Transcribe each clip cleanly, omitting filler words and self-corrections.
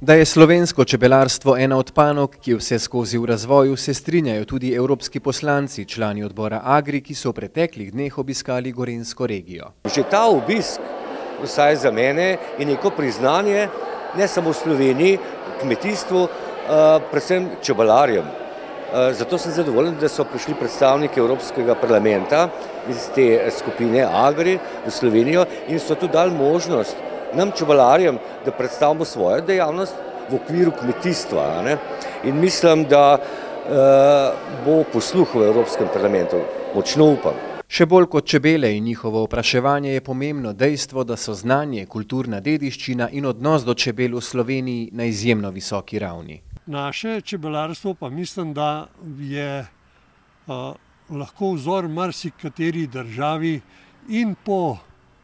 Da je slovensko čebelarstvo ena od panog, ki je vse skozi v razvoju, se strinjajo tudi evropski poslanci, člani odbora Agri, ki so v preteklih dneh obiskali Gorenjsko regijo. Že ta obisk, vsaj za mene, je neko priznanje ne samo v Sloveniji, kmetijstvu, predvsem čebelarjem. Zato sem zadovoljen, da so prišli predstavniki Evropskega parlamenta iz te skupine Agri v Slovenijo in so tu dali možnost nam čebelarjem, da predstavimo svojo dejavnost v okviru kmetijstva. In mislim, da bo posluh v Evropskem parlamentu, močno upam. Še bolj kot čebele in njihovo opraševanje je pomembno dejstvo, da so znanje, kulturna dediščina in odnos do čebel v Sloveniji na izjemno visoki ravni. Naše čebelarstvo pa mislim, da je lahko vzor marsikateri državi in po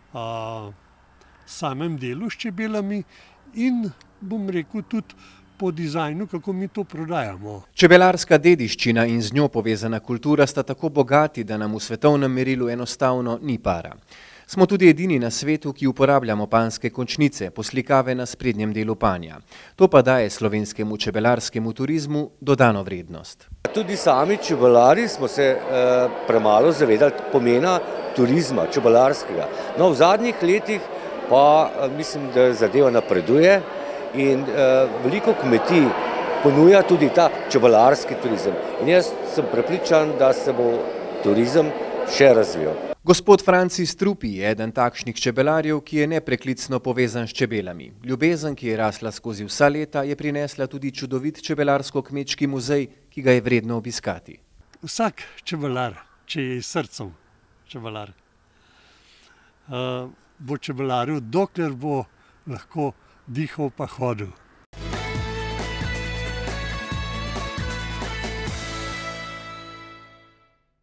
samem delu s čebelami in, bom rekel, tudi po dizajnu, kako mi to prodajamo. Čebelarska dediščina in z njo povezana kultura sta tako bogati, da nam v svetovnem merilu enostavno ni para. Smo tudi edini na svetu, ki uporabljamo panjske končnice, poslikave na sprednjem delu panja. To pa daje slovenskemu čebelarskemu turizmu dodano vrednost. Tudi sami čebelari smo se premalo zavedali pomena turizma čebelarskega. No, v zadnjih letih pa mislim, da zadeva napreduje in veliko kmetij ponuja tudi ta čebelarski turizem. In jaz sem prepričan, da se bo turizem še razvijal. Gospod Franci Strupi je eden takšnih čebelarjev, ki je nepreklicno povezan s čebelami. Ljubezen, ki je rasla skozi vsa leta, je prinesla tudi čudovit čebelarsko-kmečki muzej, ki ga je vredno obiskati. Vsak čebelar, če je s srcem čebelar, bo čebelaril, dokler bo lahko dihal pa hodil.